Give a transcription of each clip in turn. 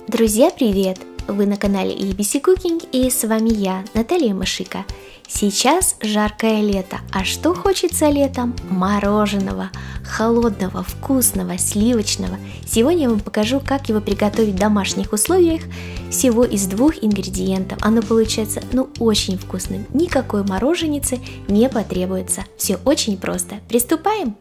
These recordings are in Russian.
Друзья, привет! Вы на канале ABC Cooking, и с вами я, Наталья Машика. Сейчас жаркое лето, а что хочется летом? Мороженого, холодного, вкусного, сливочного. Сегодня я вам покажу, как его приготовить в домашних условиях всего из 2 ингредиентов. Оно получается очень вкусным, никакой мороженицы не потребуется. Все очень просто. Приступаем!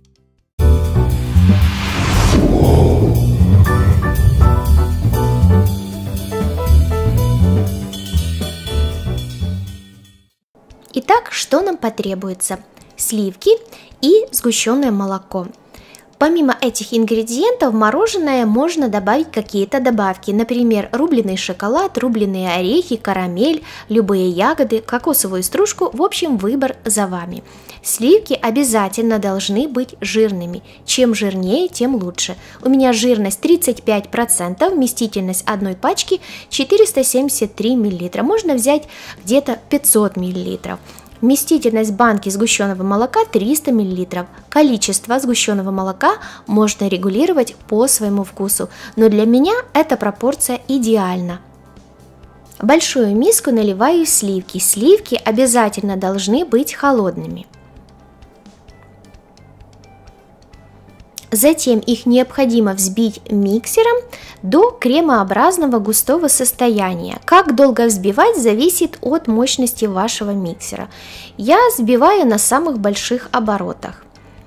Итак, что нам потребуется? Сливки и сгущенное молоко. Помимо этих ингредиентов в мороженое можно добавить какие-то добавки, например, рубленый шоколад, рубленые орехи, карамель, любые ягоды, кокосовую стружку, в общем, выбор за вами. Сливки обязательно должны быть жирными, чем жирнее, тем лучше. У меня жирность 35%, вместительность одной пачки 473 мл, можно взять где-то 500 мл. Вместительность банки сгущенного молока 300 мл. Количество сгущенного молока можно регулировать по своему вкусу, но для меня эта пропорция идеальна. В большую миску наливаю сливки. Сливки обязательно должны быть холодными. Затем их необходимо взбить миксером до кремообразного густого состояния. Как долго взбивать, зависит от мощности вашего миксера. Я взбиваю на самых больших оборотах.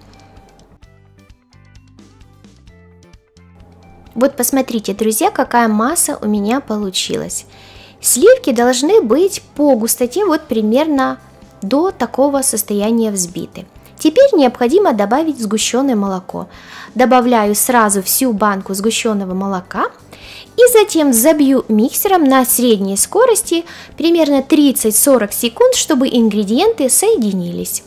Вот посмотрите, друзья, какая масса у меня получилась. Сливки должны быть по густоте вот примерно до такого состояния взбиты. Теперь необходимо добавить сгущенное молоко. Добавляю сразу всю банку сгущенного молока и затем забью миксером на средней скорости примерно 30-40 секунд, чтобы ингредиенты соединились.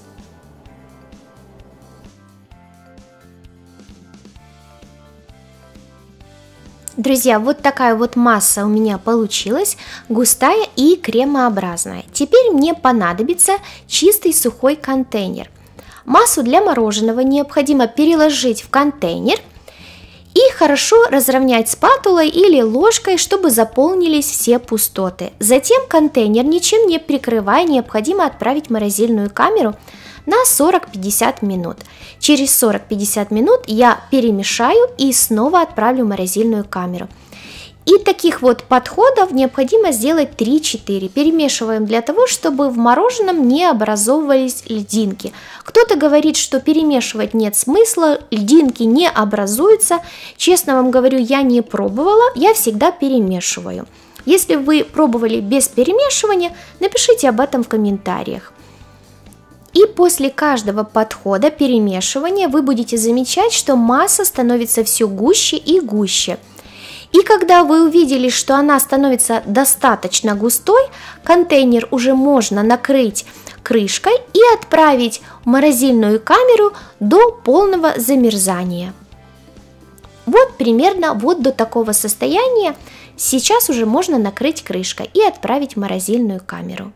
Друзья, вот такая вот масса у меня получилась, густая и кремообразная. Теперь мне понадобится чистый сухой контейнер. Массу для мороженого необходимо переложить в контейнер и хорошо разровнять спатулой или ложкой, чтобы заполнились все пустоты. Затем контейнер, ничем не прикрывая, необходимо отправить в морозильную камеру на 40-50 минут. Через 40-50 минут я перемешаю и снова отправлю в морозильную камеру. И таких вот подходов необходимо сделать 3-4. Перемешиваем для того, чтобы в мороженом не образовывались льдинки. Кто-то говорит, что перемешивать нет смысла, льдинки не образуются. Честно вам говорю, я не пробовала, я всегда перемешиваю. Если вы пробовали без перемешивания, напишите об этом в комментариях. И после каждого подхода перемешивания вы будете замечать, что масса становится все гуще и гуще. И когда вы увидели, что она становится достаточно густой, контейнер уже можно накрыть крышкой и отправить в морозильную камеру до полного замерзания. Вот примерно вот до такого состояния сейчас уже можно накрыть крышкой и отправить в морозильную камеру.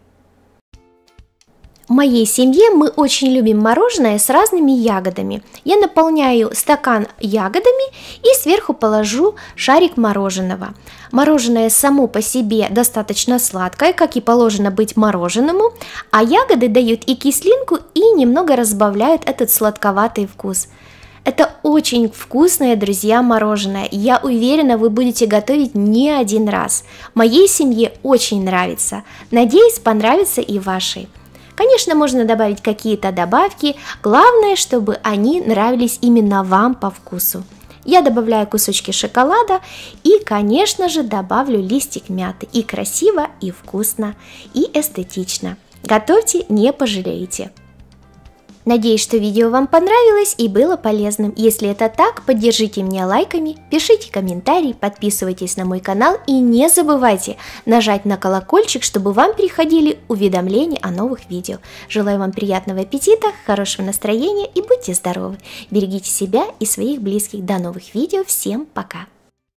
В моей семье мы очень любим мороженое с разными ягодами. Я наполняю стакан ягодами и сверху положу шарик мороженого. Мороженое само по себе достаточно сладкое, как и положено быть мороженому, а ягоды дают и кислинку, и немного разбавляют этот сладковатый вкус. Это очень вкусное, друзья, мороженое. Я уверена, вы будете готовить не один раз. Моей семье очень нравится. Надеюсь, понравится и вашей. Конечно, можно добавить какие-то добавки, главное, чтобы они нравились именно вам по вкусу. Я добавляю кусочки шоколада и, конечно же, добавлю листик мяты. И красиво, и вкусно, и эстетично. Готовьте, не пожалеете. Надеюсь, что видео вам понравилось и было полезным. Если это так, поддержите меня лайками, пишите комментарии, подписывайтесь на мой канал и не забывайте нажать на колокольчик, чтобы вам приходили уведомления о новых видео. Желаю вам приятного аппетита, хорошего настроения и будьте здоровы. Берегите себя и своих близких. До новых видео. Всем пока!